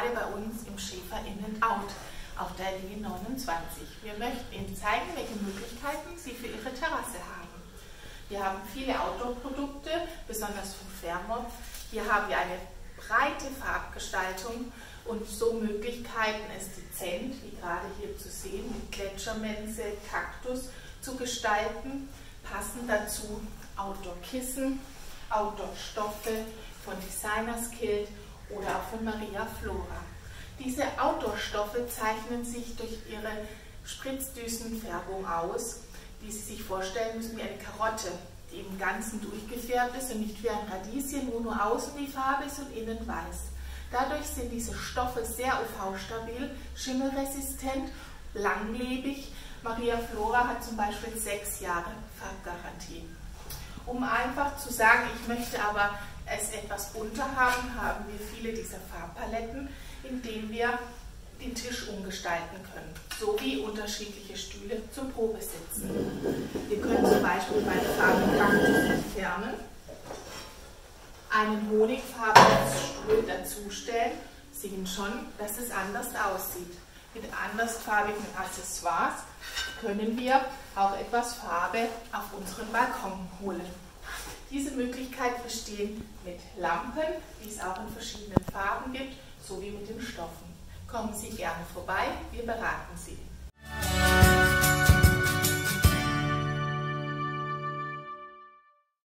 gerade bei uns im Schäfer In-N-Out auf der Linie 29. Wir möchten Ihnen zeigen, welche Möglichkeiten Sie für Ihre Terrasse haben. Wir haben viele Outdoor-Produkte, besonders von Fairmont. Hier haben wir eine breite Farbgestaltung und so Möglichkeiten, es dezent, wie gerade hier zu sehen, mit Gletschermense, Kaktus zu gestalten. Passen dazu Outdoor-Kissen, Outdoor-Stoffe von Designers Kilt oder auch von Maria Flora. Diese Outdoor-Stoffe zeichnen sich durch ihre Spritzdüsenfärbung aus, die Sie sich vorstellen müssen wie eine Karotte, die im Ganzen durchgefärbt ist und nicht wie ein Radieschen, wo nur außen die Farbe ist und innen weiß. Dadurch sind diese Stoffe sehr UV-stabil, schimmelresistent, langlebig. Maria Flora hat zum Beispiel 6 Jahre Farbgarantie. Um einfach zu sagen, ich möchte aber es etwas bunter haben, haben wir viele dieser Farbpaletten, in denen wir den Tisch umgestalten können, sowie unterschiedliche Stühle zum Probesitzen. Wir können zum Beispiel bei der Farbe Kaktus entfernen, einen honigfarbenen Stuhl dazustellen, sehen schon, dass es anders aussieht. Mit andersfarbigen Accessoires können wir auch etwas Farbe auf unseren Balkon holen. Diese Möglichkeit bestehen mit Lampen, die es auch in verschiedenen Farben gibt, sowie mit den Stoffen. Kommen Sie gerne vorbei, wir beraten Sie.